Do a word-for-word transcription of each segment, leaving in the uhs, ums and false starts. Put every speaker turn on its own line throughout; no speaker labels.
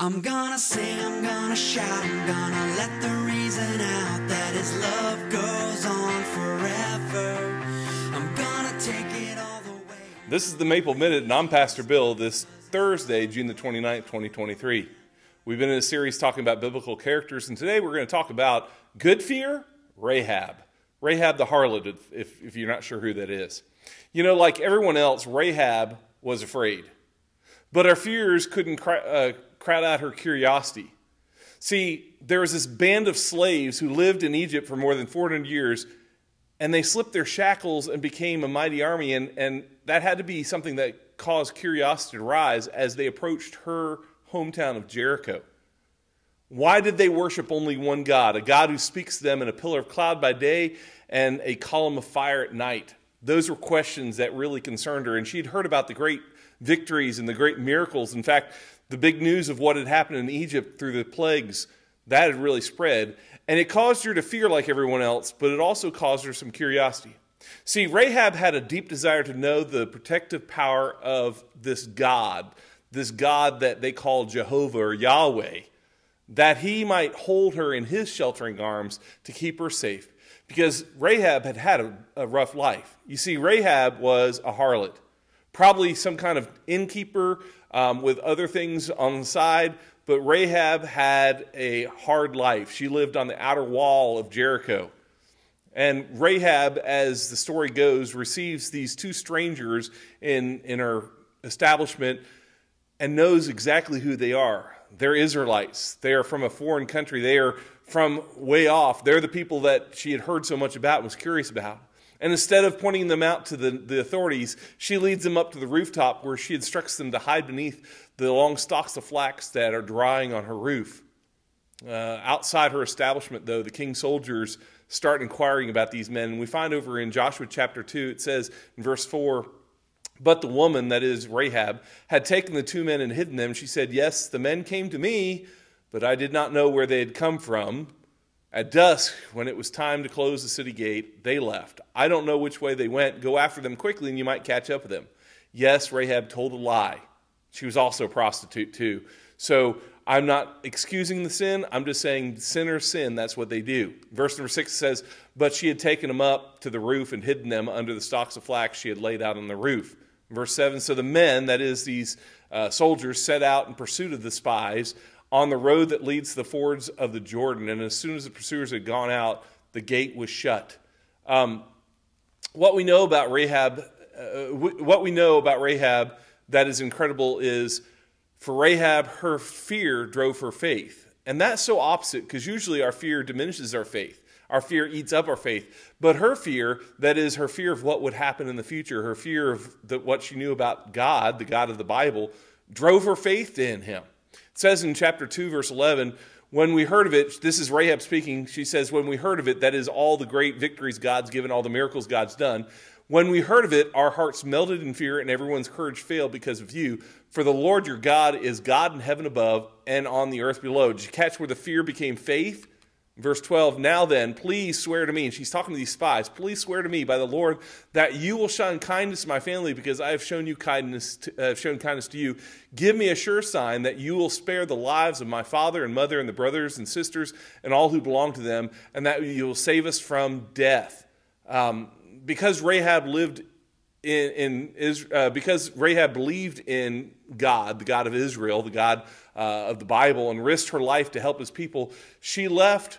I'm gonna sing, I'm gonna shout, I'm gonna let the reason out that his love goes on forever. I'm gonna take it all the way.
This is the Maple Minute, and I'm Pastor Bill. This Thursday, June the twenty-ninth, twenty twenty-three. We've been in a series talking about biblical characters, and today we're going to talk about good fear, Rahab. Rahab the harlot, if, if you're not sure who that is. You know, like everyone else, Rahab was afraid. But her fears couldn't cry, uh, crowd out her curiosity. See, there was this band of slaves who lived in Egypt for more than four hundred years, and they slipped their shackles and became a mighty army, and, and that had to be something that caused curiosity to rise as they approached her hometown of Jericho. Why did they worship only one God? A God who speaks to them in a pillar of cloud by day and a column of fire at night. Those were questions that really concerned her, and she'd heard about the great victories and the great miracles. In fact, the big news of what had happened in Egypt through the plagues, that had really spread. And it caused her to fear like everyone else, but it also caused her some curiosity. See, Rahab had a deep desire to know the protective power of this God, this God that they call Jehovah or Yahweh, that he might hold her in his sheltering arms to keep her safe. Because Rahab had had a, a rough life. You see, Rahab was a harlot. Probably some kind of innkeeper um, with other things on the side, but Rahab had a hard life. She lived on the outer wall of Jericho. And Rahab, as the story goes, receives these two strangers in, in her establishment and knows exactly who they are. They're Israelites. They are from a foreign country. They are from way off. They're the people that she had heard so much about and was curious about. And instead of pointing them out to the, the authorities, she leads them up to the rooftop where she instructs them to hide beneath the long stalks of flax that are drying on her roof. Uh, outside her establishment, though, the king's soldiers start inquiring about these men. And we find over in Joshua chapter two, it says in verse four, "But the woman," that is Rahab, "had taken the two men and hidden them. She said, 'Yes, the men came to me, but I did not know where they had come from. At dusk, when it was time to close the city gate, they left. I don't know which way they went. Go after them quickly, and you might catch up with them.' Yes, Rahab told a lie. She was also a prostitute, too. So I'm not excusing the sin. I'm just saying sinners sin. That's what they do." Verse number six says, "But she had taken them up to the roof and hidden them under the stalks of flax she had laid out on the roof." Verse seven, "So the men," that is these uh, soldiers, "set out in pursuit of the spies on the road that leads to the fords of the Jordan. And as soon as the pursuers had gone out, the gate was shut." Um, what we know about Rahab, uh, what we know about Rahab that is incredible is, for Rahab, her fear drove her faith. And that's so opposite, because usually our fear diminishes our faith. Our fear eats up our faith. But her fear, that is her fear of what would happen in the future, her fear of the, what she knew about God, the God of the Bible, drove her faith in him. It says in chapter two, verse eleven, "When we heard of it," this is Rahab speaking, she says, "When we heard of it," that is all the great victories God's given, all the miracles God's done, "when we heard of it, our hearts melted in fear and everyone's courage failed because of you. For the Lord your God is God in heaven above and on the earth below." Did you catch where the fear became faith? Verse twelve, "Now then, please swear to me," and she's talking to these spies, "please swear to me by the Lord that you will show kindness to my family, because I have shown you kindness, to, uh, shown kindness to you. Give me a sure sign that you will spare the lives of my father and mother and the brothers and sisters and all who belong to them, and that you will save us from death." Um, because Rahab lived in, in Israel, uh, because Rahab believed in God, the God of Israel, the God uh, of the Bible, and risked her life to help his people, she left.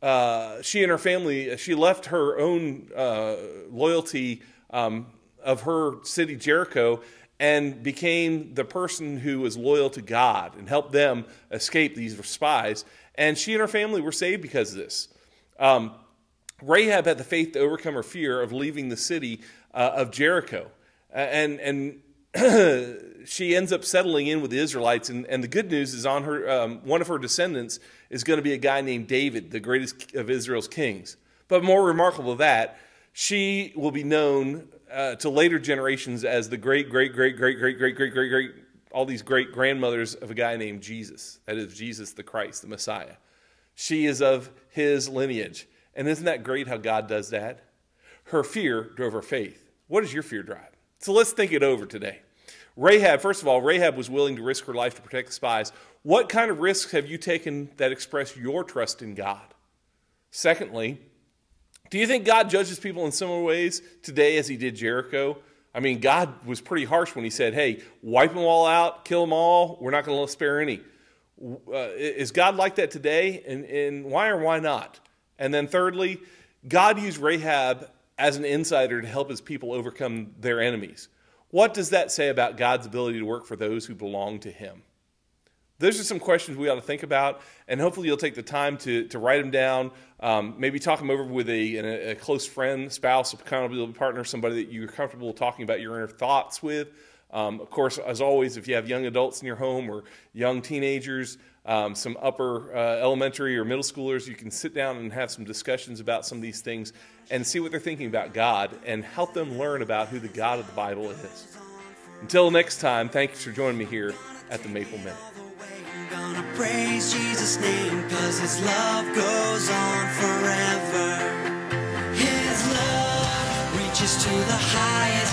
Uh, she and her family, she left her own uh, loyalty um, of her city, Jericho, and became the person who was loyal to God and helped them escape these spies. And she and her family were saved because of this. Um, Rahab had the faith to overcome her fear of leaving the city uh, of Jericho. And, and she ends up settling in with the Israelites, and, and the good news is on her. Um, one of her descendants is going to be a guy named David, the greatest of Israel's kings. But more remarkable than that, she will be known uh, to later generations as the great, great, great, great, great, great, great, great, great, all these great grandmothers of a guy named Jesus. That is Jesus the Christ, the Messiah. She is of his lineage. And isn't that great how God does that? Her fear drove her faith. What does your fear drive? So let's think it over today. Rahab, first of all, Rahab was willing to risk her life to protect the spies. What kind of risks have you taken that express your trust in God? Secondly, do you think God judges people in similar ways today as he did Jericho? I mean, God was pretty harsh when he said, hey, wipe them all out, kill them all, we're not going to spare any. Uh, is God like that today? And, and why or why not? And then thirdly, God used Rahab as an insider to help his people overcome their enemies. What does that say about God's ability to work for those who belong to him? Those are some questions we ought to think about, and hopefully you'll take the time to, to write them down, um, maybe talk them over with a, a, a close friend, spouse, accountability partner, somebody that you're comfortable talking about your inner thoughts with. Um, of course, as always, if you have young adults in your home or young teenagers, um, some upper uh, elementary or middle schoolers, you can sit down and have some discussions about some of these things and see what they're thinking about God and help them learn about who the God of the Bible is. Until next time, thank you for joining me here at the Maple Minute.
I'm gonna praise Jesus' name, 'cause his love goes on forever. His love reaches to the highest